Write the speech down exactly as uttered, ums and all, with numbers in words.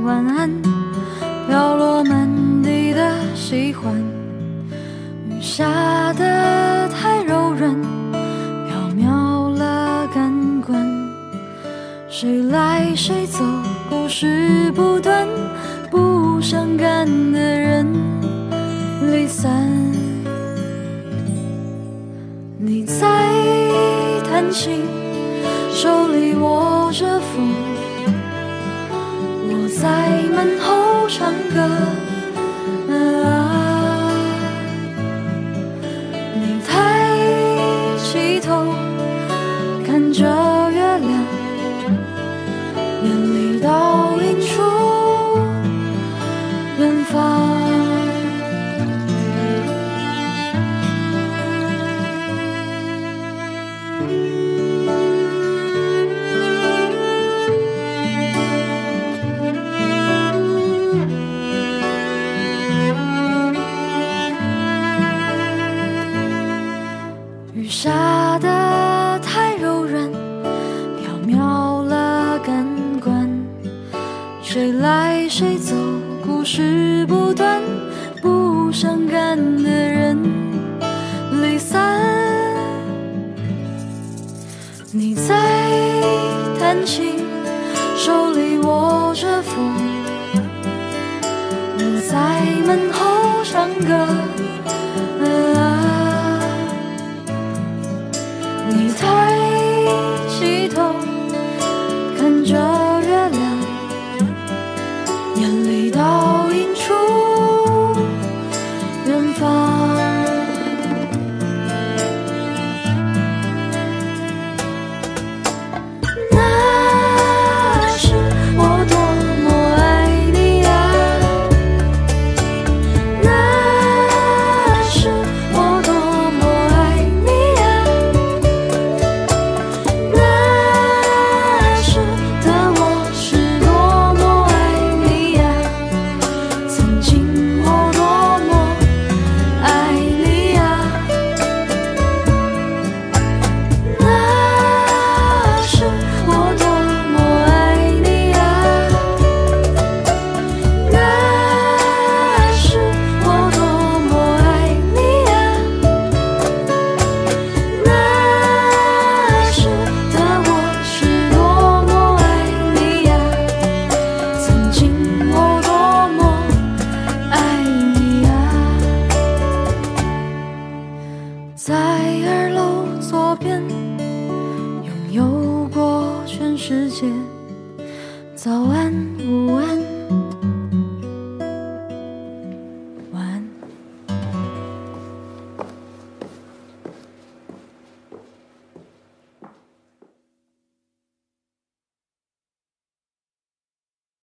晚安，飘落满地的喜欢，雨下得太柔软，缥缈了感官。谁来谁走，故事不断，不相干的人离散。你在弹琴，手里握着风，我在门后唱歌。啊，你抬起头看着月亮，眼里倒映出远方。雨下得太柔软，缥缈了感官。谁来谁走，故事不断，不相干的人离散。你在弹琴，手里握着风，我在门后唱歌。啊，你抬起头看着月亮，眼里倒映出远方。那时我多么爱你啊，那时我多么爱你啊，那时的我是多么爱你呀，曾经我多么爱你呀。那时我多么爱你呀，那时我多么爱你呀，那时的我是多么爱你呀，曾经我多么爱你呀。在二楼左边拥有过全世界，早安午安